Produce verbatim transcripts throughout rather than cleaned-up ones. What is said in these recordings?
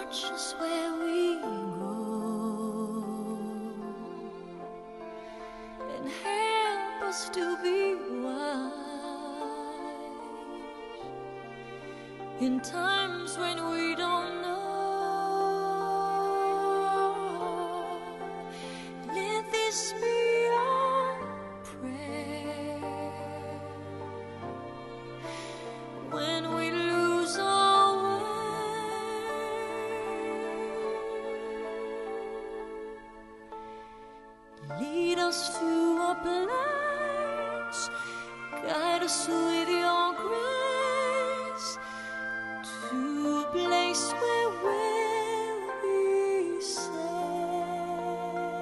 watch us where we go and help us to be wise in times when we don't know. Let this be our prayer when we lose our way. Lead us to a place, guide us with your grace, to a place where we'll be safe.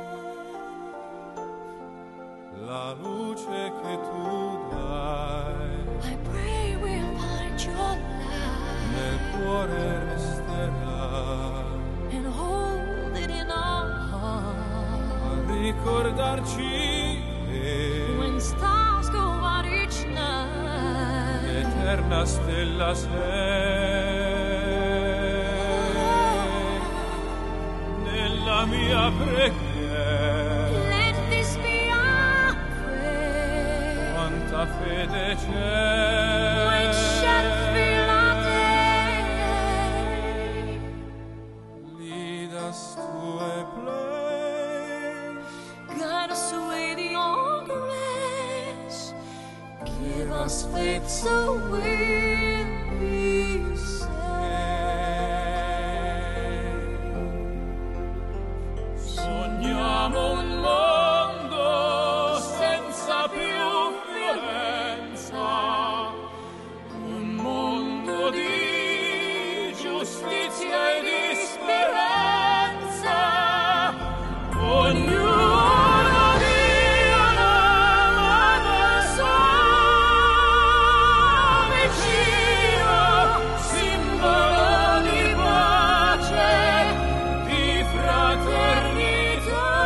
La luce che tu dai, I pray we'll find your light nel cuore resterà, and hold it in our heart. a ricordarci che When stars go out each night, l'eterna stella sei nella mia preghiera. let this be our prayer. Quanta fede c'è, Which shall fill our day. lead us to a place, Guide us with your grace. Give us faith so we'll be saved. sogniamo un mondo senza più violenza, un mondo di giustizia e di speranza. Ognuno di una mano sua vicino, simbolo di pace, di fraternità.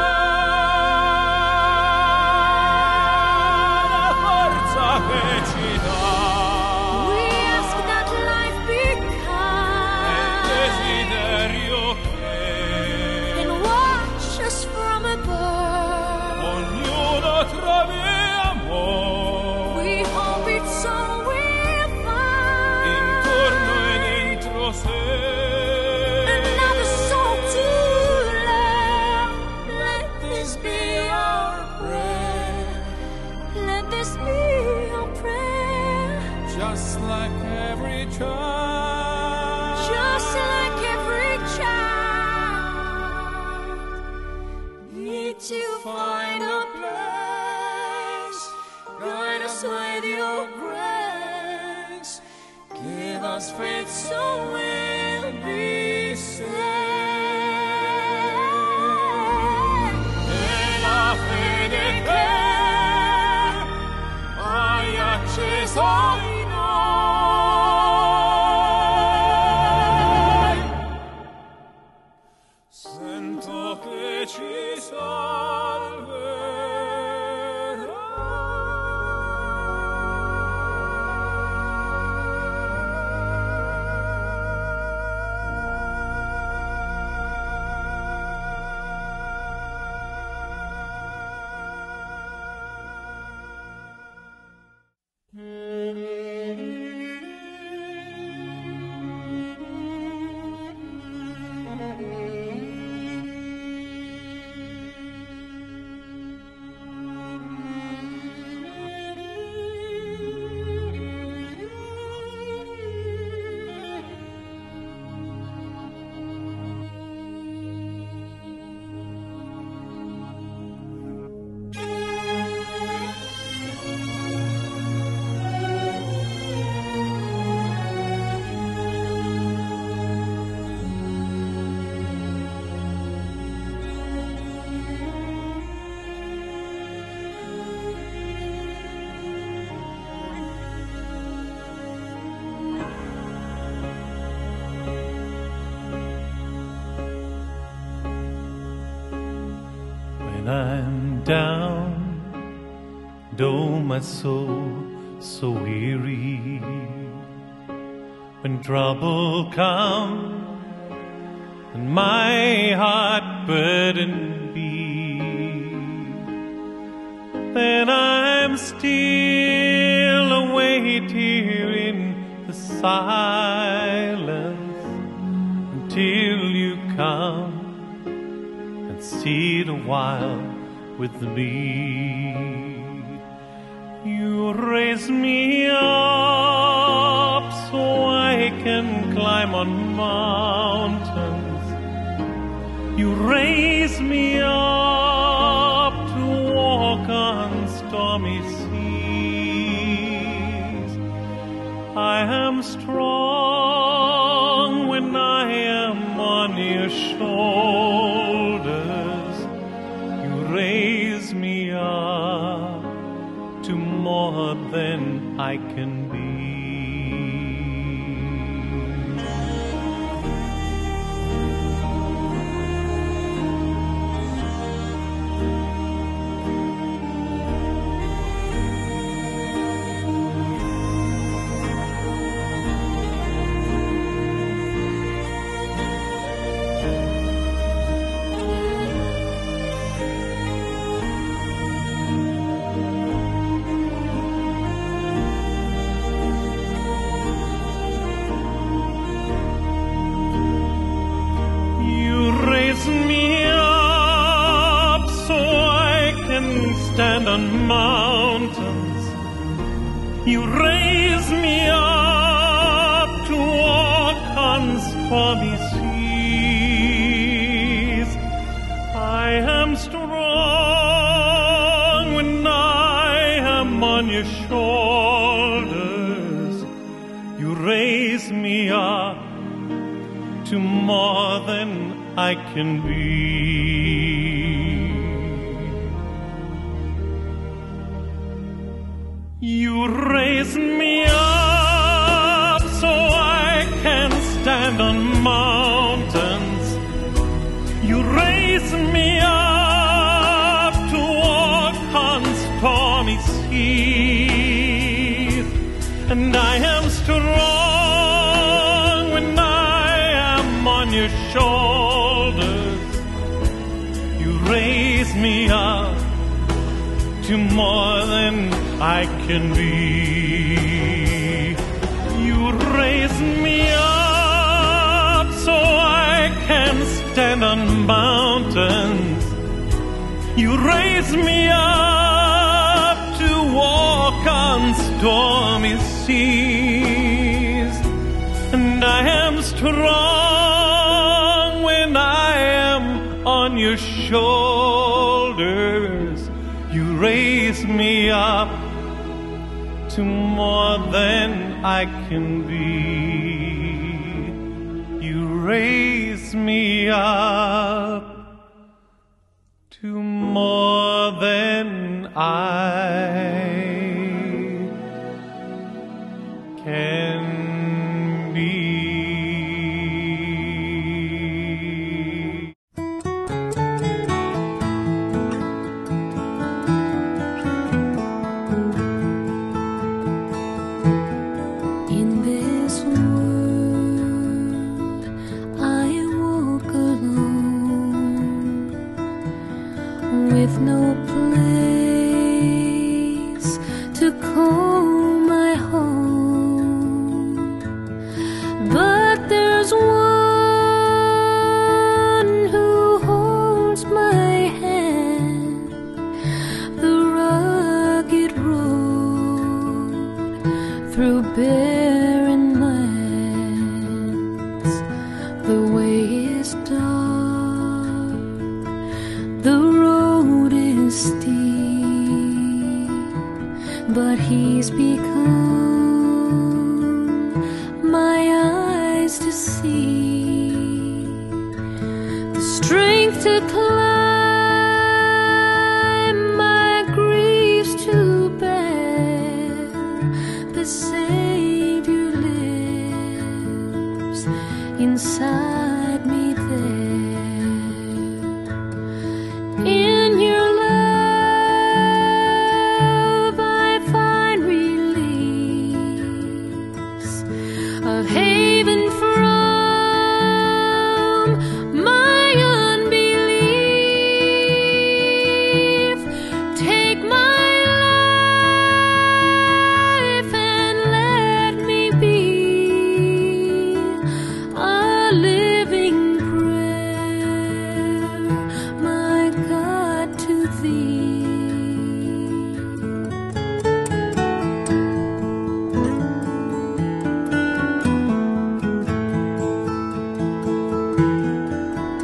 La forza che ci dà We ask that life be è il kind desiderio che and watch us from above. ognuno trovi amore We hope it's all we'll find. intorno e dentro sé. Another soul to love. Let this be our prayer. Let this be our prayer. Just like every child, Just like every child, need to find a place. Guide us with your grace. Give us faith so we'll be saved. e la fede che hai acceso in noi, sento che ci When I'm down, though my soul so weary, when trouble comes and my heart burdened be, then I'm still await here in the silence until you come and sit a while with me. You raise me up so I can climb on mountains. You raise me up to walk on stormy seas. I am strong when I am on your shoulders. You raise me up to more than I can be. Stand on mountains. You raise me up to walk on stormy seas. I am strong when I am on your shoulders. You raise me up to more than I can be. You raise me up so I can stand on mountains. You raise me up to walk on stormy seas. And I am strong when I am on your shoulders. You raise me up to more than I can be. You raise me up so I can stand on mountains. You raise me up to walk on stormy seas. And I am strong when I am on your shoulders. You raise me up to more than I can be. You raise me up to more than I can be. With no place to call my home, but there's one who holds my hand. The rugged road through barren lands, the way is dark, the road is steep, but he's become my eyes to see, the strength to climb, my griefs to bear. The Savior lives inside me there. In your love I find release, a haven from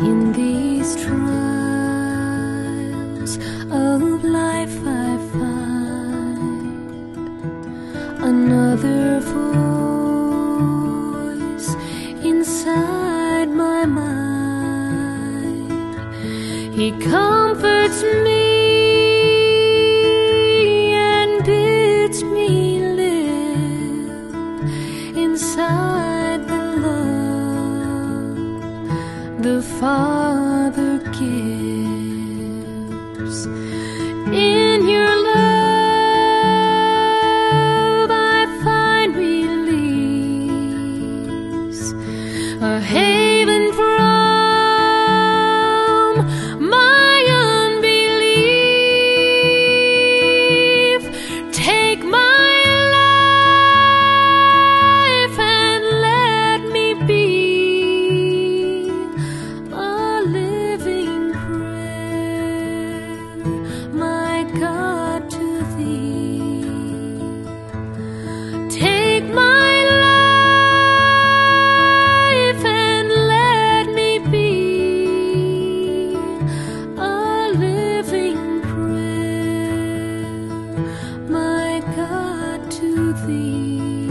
In these trials of life I find another voice inside my mind. He comforts me and bids me live inside the love the Father gives. In your love I find release, a haven from my unbelief. Take my life and let me be a living prayer, my God, to thee. Take my life and let me be a living prayer, my God, to thee.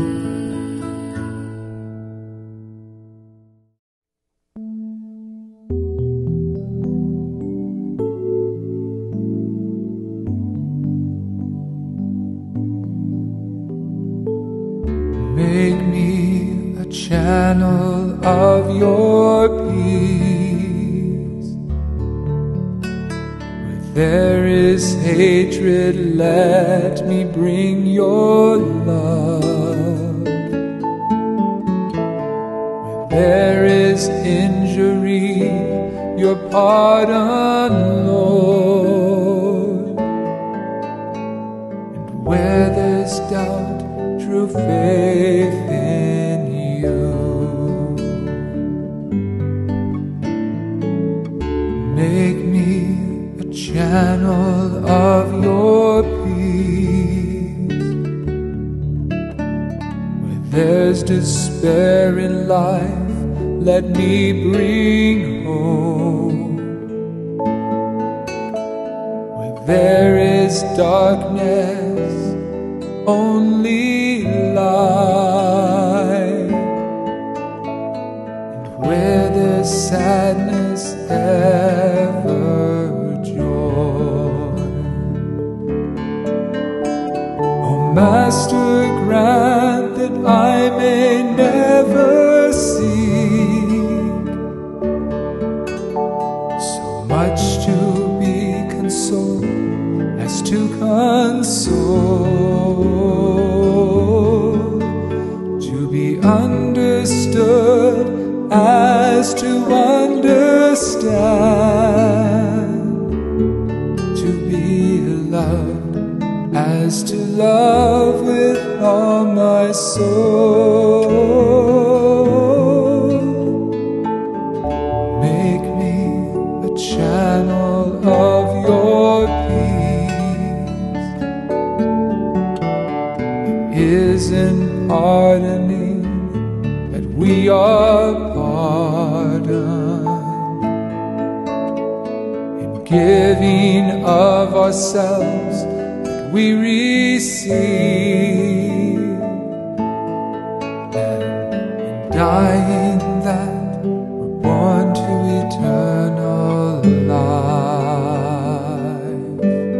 Make me a channel of your peace. Where there is hatred, let me bring your love. Where there is injury, your pardon, Lord. And where there's doubt, true faith in you. Make me a channel of your peace. Where there's despair in life, let me bring hope. Where there is darkness, only light. And where there's sadness, ever joy. Oh Master, grant that I may never seek so much to be consoled as to console, to be understood as to understand, to be loved as to love with all my soul. Make me a channel of your peace. It is in pardoning that we are pardoned, in giving of ourselves that we receive, and in dying that we're born to eternal life.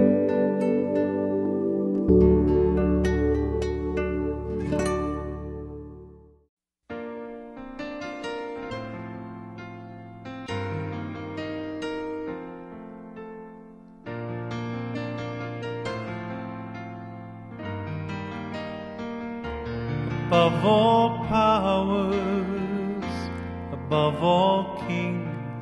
Above all powers, above all kings,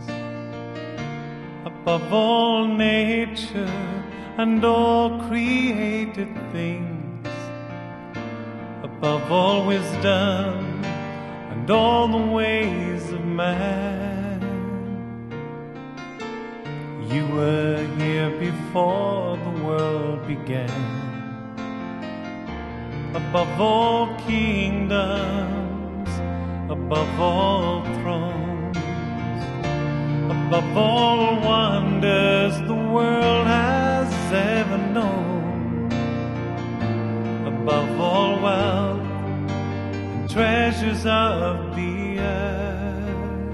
above all nature and all created things, above all wisdom and all the ways of man. You were here before the world began. Above all kingdoms, above all thrones, above all wonders the world has ever known, above all wealth and treasures of the earth.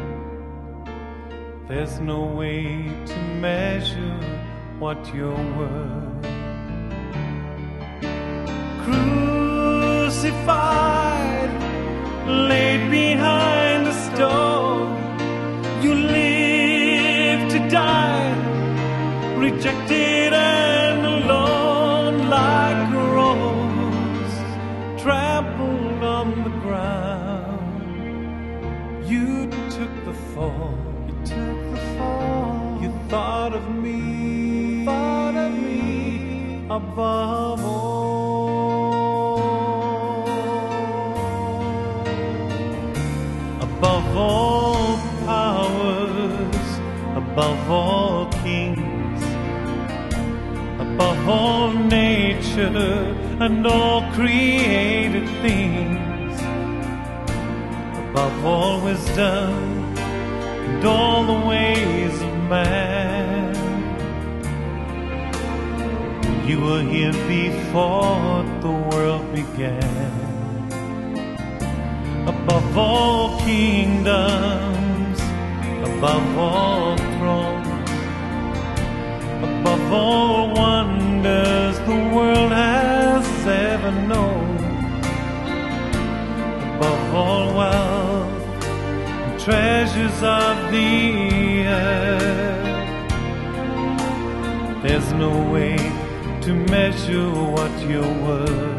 There's no way to measure what you're worth. Crucified, laid behind a stone, you live to die, rejected and alone, like a rose trampled on the ground. You took the fall, you took the fall. You thought of me, thought of me above all. Above all powers, above all kings, above all nature and all created things, above all wisdom and all the ways of man. You were here before the world began. Above all kingdoms, above all thrones, above all wonders the world has ever known, above all wealth and treasures of the earth. There's no way to measure what you're worth.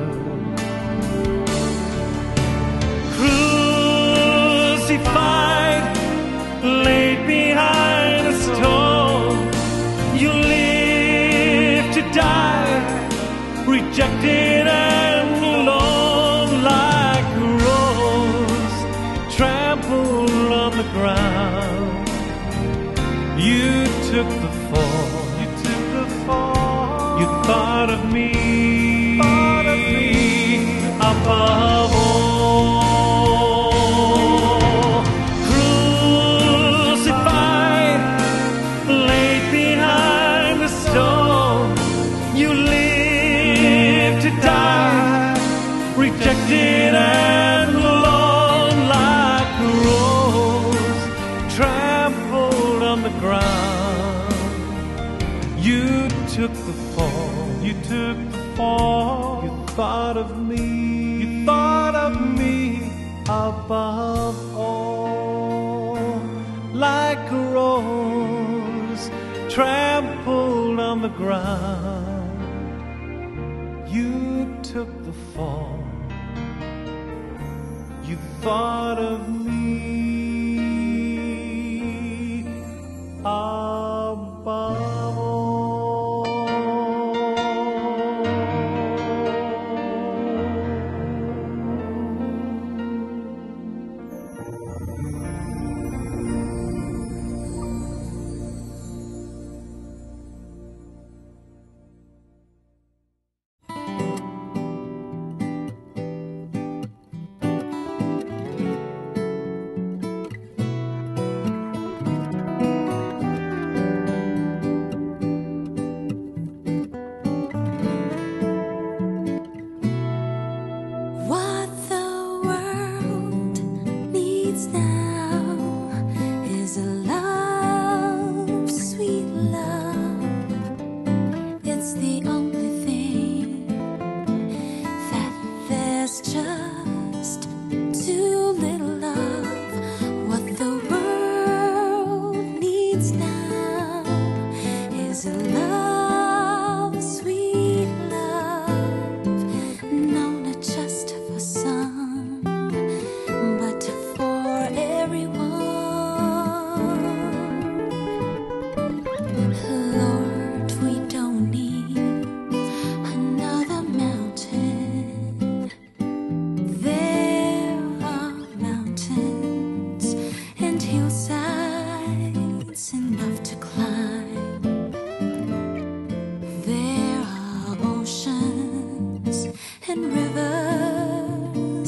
Crucified, laid behind a stone, you live to die, rejected and alone, like a rose trampled on the ground. You took the fall, you took the fall. You thought of me, thought of me above all. Rejected and alone, like a rose trampled on the ground. You took the fall, you took the fall. You thought of me, you thought of me above all, like a rose trampled on the ground. You took the fall. You thought of me above all.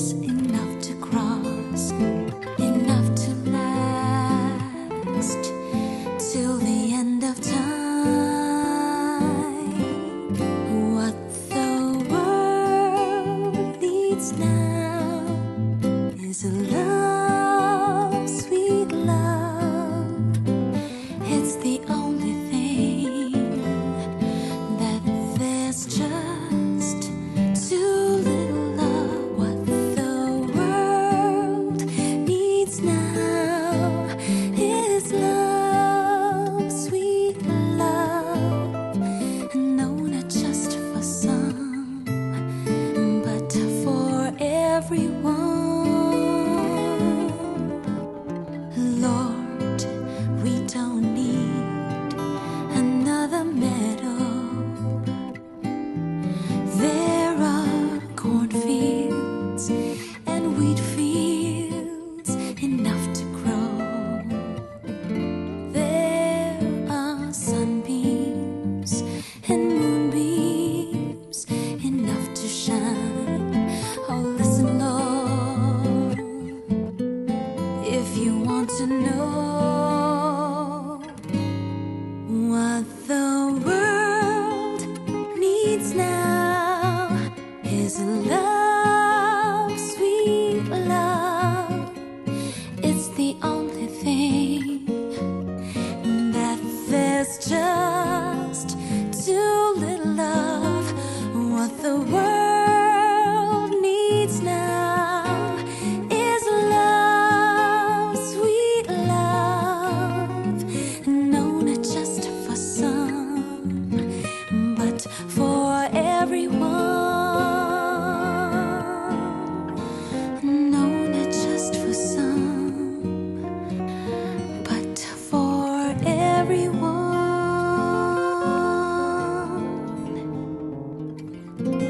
Enough to last don't need another meadow. There are cornfields and wheat fields enough to grow. There are sunbeams and moonbeams enough to shine. Oh, listen, Lord, if you want to know what the world needs now is love, sweet love. It's the only thing that there's just too little of. What the world needs now is love, sweet love, known not just for some, but for everyone. Known not just for some, but for everyone.